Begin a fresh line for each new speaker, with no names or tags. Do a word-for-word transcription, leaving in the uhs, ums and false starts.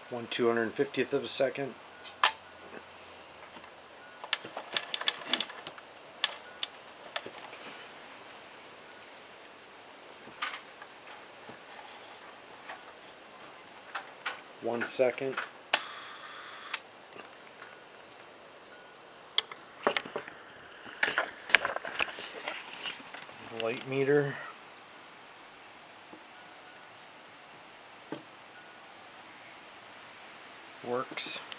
one two hundred fiftieth of a second. One second. Light meter. Works.